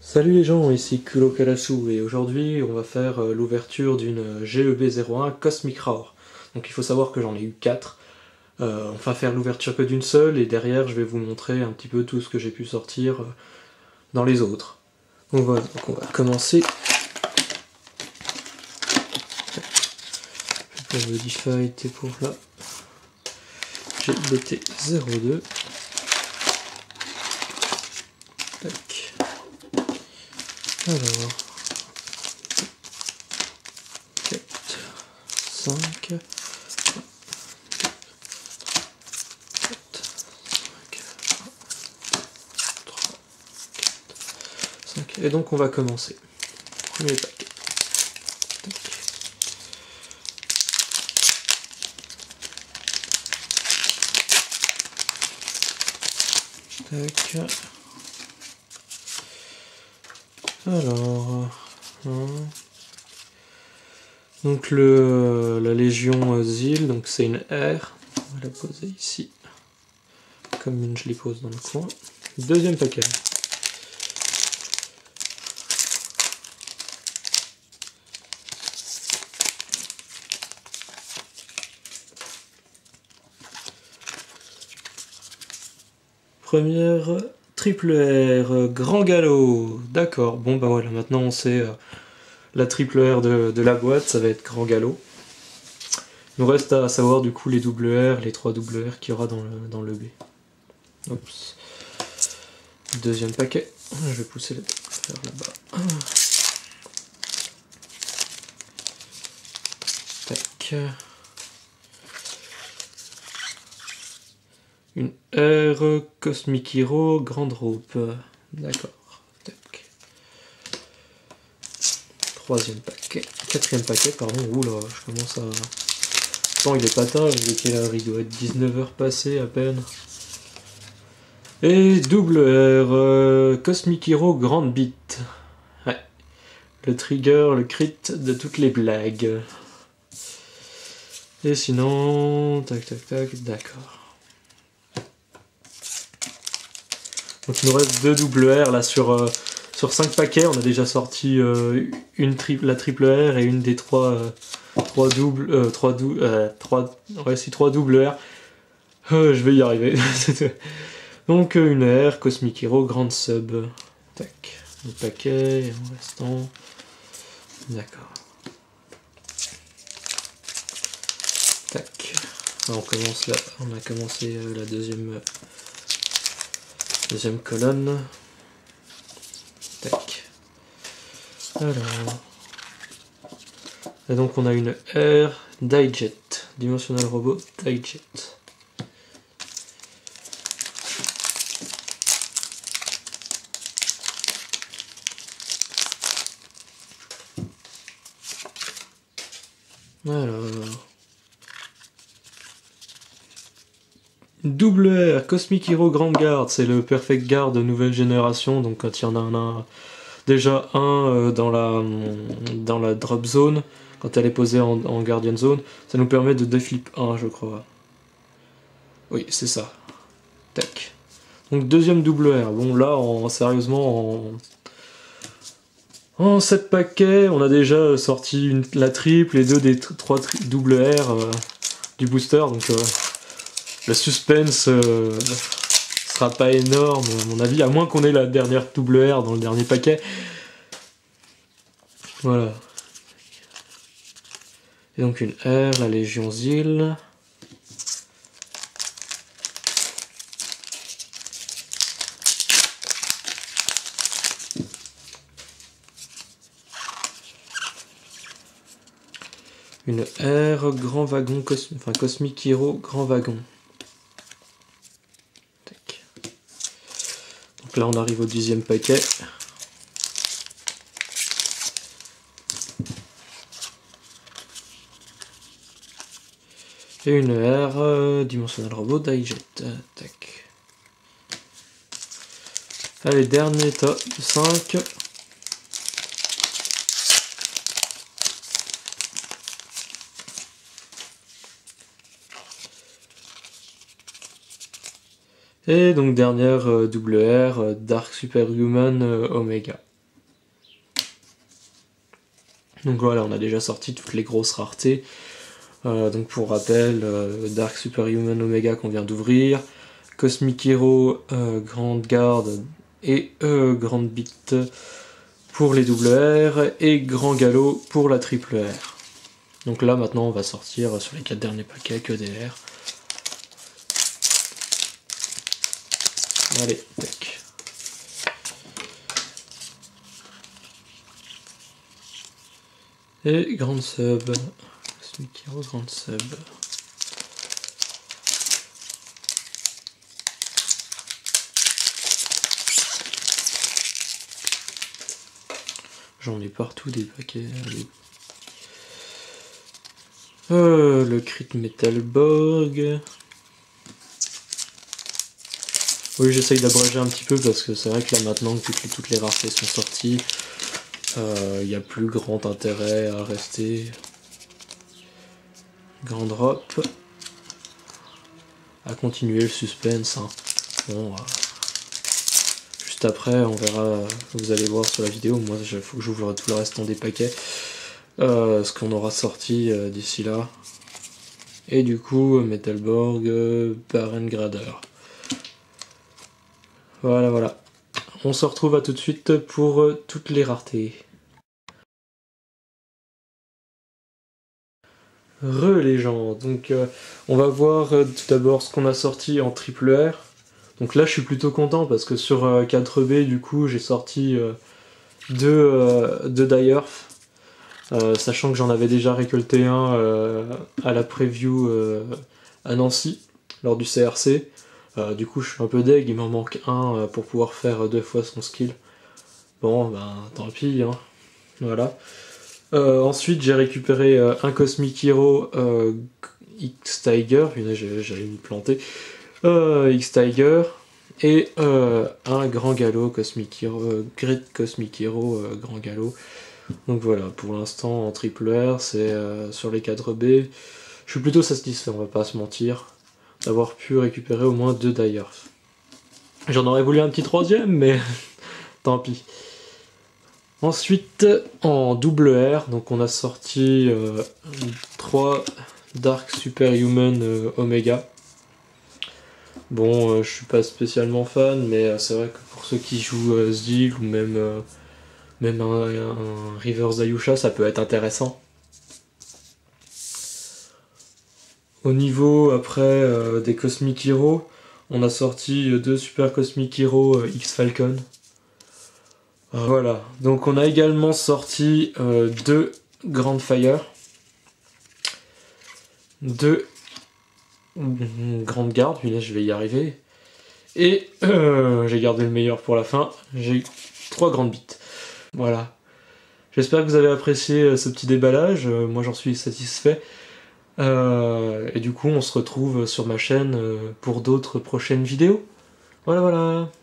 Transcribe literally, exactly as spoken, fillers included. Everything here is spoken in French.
Salut les gens, ici Kulokarasu et aujourd'hui on va faire euh, l'ouverture d'une G E B zéro un Cosmic Roar. Donc il faut savoir que j'en ai eu quatre. Euh, on va faire l'ouverture que d'une seule et derrière je vais vous montrer un petit peu tout ce que j'ai pu sortir euh, dans les autres. Donc voilà, donc on va commencer. Je vais modify T pour là. G B T zéro deux. Tac. Alors. quatre, cinq. Et donc on va commencer. Premier paquet. Tac. Tac. Alors. Hein. Donc le, la Légion Zil, donc c'est une R. On va la poser ici. Comme une je les pose dans le coin. Deuxième paquet. Première triple R, grand galop. D'accord, bon bah voilà, maintenant on sait euh, la triple R de, de la boîte, ça va être grand galop. Il nous reste à savoir du coup les double R, les trois double R qu'il y aura dans le, dans le B. Oups. Deuxième paquet, je vais pousser le vers là-bas. Tac. Une R Cosmic Hero Grande Rope. D'accord. Tac. Troisième paquet. Quatrième paquet, pardon. Oula, je commence à... Pourtant il est pas tard, il est quelle heure? Il doit être dix-neuf heures passées à peine. Et double R euh, Cosmic Hero Grande Bite. Ouais. Le trigger, le crit de toutes les blagues. Et sinon... Tac tac tac, d'accord. Donc il nous reste deux double R là sur, euh, sur cinq paquets. On a déjà sorti euh, une tri la triple R et une des trois, euh, trois doubles. Euh, trois dou euh, trois, ouais, si, trois double R. Euh, je vais y arriver. Donc euh, une R, Cosmic Hero, grande sub. Tac. Le paquet, en restant. D'accord. Tac. Alors, on commence là. On a commencé euh, la deuxième. Euh, Deuxième colonne. Tac. Alors. Et donc on a une R Diejet. Dimensional Robot Diejet. Alors. Double R, Cosmic Hero Grand Guard, c'est le Perfect Guard de nouvelle génération, donc quand il y en a un, un déjà un euh, dans, la, dans la drop zone, quand elle est posée en, en Guardian Zone, ça nous permet de déflip un, je crois. Oui, c'est ça. Tac. Donc deuxième double R. Bon là, en, sérieusement, en, en sept paquets, on a déjà sorti une, la triple et deux des trois double R euh, du booster, donc... Euh, le suspense euh, sera pas énorme à mon avis, à moins qu'on ait la dernière double R dans le dernier paquet. Voilà. Et donc une R, la Légion Zil. Une R, Grand Wagon, Cos enfin Cosmic Hero, Grand Wagon. Donc là on arrive au dixième paquet. Et une R, euh, Dimensional Robot Diejet. Tac. Allez, dernier top, cinq. Et donc dernière euh, double R, euh, Dark Superhuman euh, Omega. Donc voilà, on a déjà sorti toutes les grosses raretés. Euh, donc pour rappel, euh, Dark Superhuman Omega qu'on vient d'ouvrir, Cosmic Hero, euh, Grande Garde et euh, Grande Bite pour les double R, et Grand Galop pour la triple R. Donc là maintenant on va sortir sur les quatre derniers paquets que des R. Allez, tac. Et grande sub. Cosmic Hero, grande sub. J'en ai partout des paquets. Allez. Euh, le Crit Metal Borg. Oui, j'essaye d'abréger un petit peu parce que c'est vrai que là maintenant que toutes les, toutes les raretés sont sorties, il euh, n'y a plus grand intérêt à rester. Grand drop. À continuer le suspense. Hein. Bon, euh, juste après, on verra, vous allez voir sur la vidéo, moi il faut que j'ouvre tout le restant des paquets. Euh, ce qu'on aura sorti euh, d'ici là. Et du coup, Metalborg, euh, Baron Grader. Voilà, voilà. On se retrouve à tout de suite pour euh, toutes les raretés. Re les gens, donc euh, on va voir euh, tout d'abord ce qu'on a sorti en triple R. Donc là je suis plutôt content parce que sur euh, quatre B du coup j'ai sorti euh, deux, euh, deux Die Earth. Euh, sachant que j'en avais déjà récolté un euh, à la preview euh, à Nancy, lors du C R C. Euh, du coup je suis un peu deg, il m'en manque un euh, pour pouvoir faire deux fois son skill. Bon ben tant pis, hein. Voilà. Euh, ensuite j'ai récupéré euh, un Cosmic Hero euh, X-Tiger, j'allais me planter, euh, X-Tiger, et euh, un Grand Galop Cosmic Hero, euh, Great Cosmic Hero euh, Grand Galop. Donc voilà, pour l'instant en triple R, c'est euh, sur les quatre B. Je suis plutôt satisfait, on va pas se mentir, d'avoir pu récupérer au moins deux Die Earth. J'en aurais voulu un petit troisième, mais tant pis. Ensuite, en double R, donc on a sorti euh, trois Dark Superhuman euh, Omega. Bon, euh, je suis pas spécialement fan, mais euh, c'est vrai que pour ceux qui jouent euh, Zil ou même... Euh, Même un, un Reverse Ayusha, ça peut être intéressant. Au niveau, après, euh, des Cosmic Hero, on a sorti deux Super Cosmic Hero euh, X-Falcon. Euh, voilà. Donc on a également sorti euh, deux Grand Fire. Deux Grandes Gardes, là je vais y arriver. Et euh, j'ai gardé le meilleur pour la fin, j'ai trois Grandes Bites. Voilà. J'espère que vous avez apprécié ce petit déballage, moi j'en suis satisfait. Euh, et du coup on se retrouve sur ma chaîne pour d'autres prochaines vidéos. Voilà voilà.